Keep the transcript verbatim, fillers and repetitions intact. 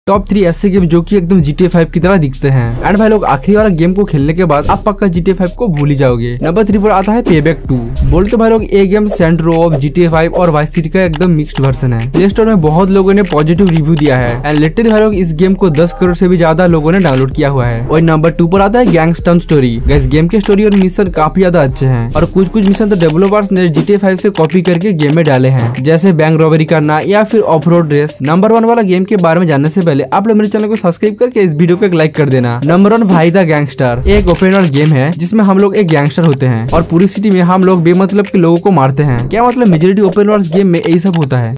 Top three ऐसे game जो कि एकदम जी टी ए फाइव की तरह दिखते हैं। एंड भाई लोग आखिरी वाला गेम को खेलने के बाद आप पक्का जी टी ए फाइव को भूल ही जाओगे। नंबर थ्री पर आता है पेबैक टू। बोलते भाई लोग ये game Saints Row of G T A five और वाइस सिटी का एकदम मिक्स्ड वर्जन है। प्ले स्टोर में बहुत लोगों ने पॉजिटिव रिव्यू दिया है एंड लिटरली भाई लोग इस गेम को दस करोड़ से भी ज्यादा लोगों ने डाउनलोड किया हुआ है। और नंबर टू पर आता है गैंगस्टर स्टोरी। इस गेम के स्टोरी और मिशन काफी ज्यादा अच्छे हैं और कुछ कुछ मिशन तो डेवलपर्स ने जी टी ए फाइव से कॉपी करके गेम में डाले हैं, जैसे बैंक रॉबरी करना या फिर off road race. Number one वाला गेम के बारे में जानने से पहले आप लोग मेरे चैनल को सब्सक्राइब करके इस वीडियो को एक लाइक कर देना। नंबर वन भाई द गैंगस्टर एक ओपन वर्ल्ड गेम है जिसमें हम लोग एक गैंगस्टर होते हैं और पूरी सिटी में हम लोग बेमतलब के लोगों को मारते हैं। क्या मतलब मेजॉरिटी ओपन वर्ल्ड गेम में यही सब होता है।